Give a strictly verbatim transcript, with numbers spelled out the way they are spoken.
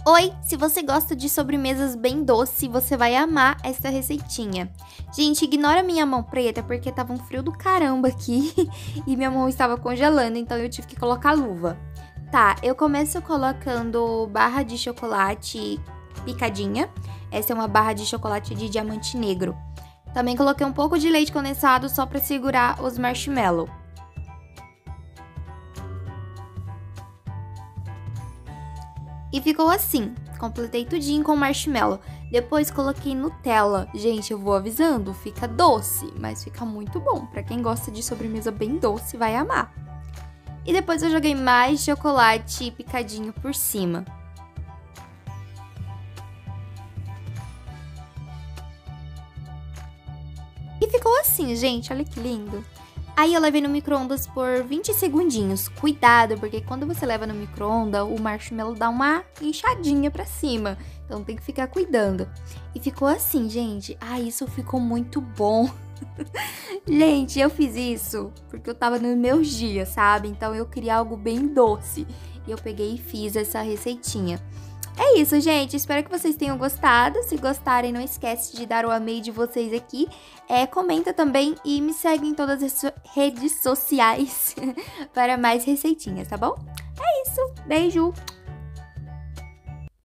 Oi, se você gosta de sobremesas bem doces, você vai amar essa receitinha. Gente, ignora minha mão preta porque tava um frio do caramba aqui e minha mão estava congelando, então eu tive que colocar luva. Tá, eu começo colocando barra de chocolate picadinha. Essa é uma barra de chocolate de diamante negro. Também coloquei um pouco de leite condensado só pra segurar os marshmallows. E ficou assim, completei tudinho com marshmallow. Depois coloquei Nutella. Gente, eu vou avisando, fica doce, mas fica muito bom. Pra quem gosta de sobremesa bem doce, vai amar. E depois eu joguei mais chocolate picadinho por cima. E ficou assim, gente, olha que lindo. Aí eu levei no micro-ondas por vinte segundinhos. Cuidado, porque quando você leva no micro-ondas, o marshmallow dá uma inchadinha pra cima. Então tem que ficar cuidando. E ficou assim, gente. Ah, isso ficou muito bom. Gente, eu fiz isso porque eu tava nos meus dias, sabe? Então eu queria algo bem doce. E eu peguei e fiz essa receitinha. É isso, gente. Espero que vocês tenham gostado. Se gostarem, não esquece de dar o amei de vocês aqui. É, comenta também e me segue em todas as redes sociais para mais receitinhas, tá bom? É isso. Beijo!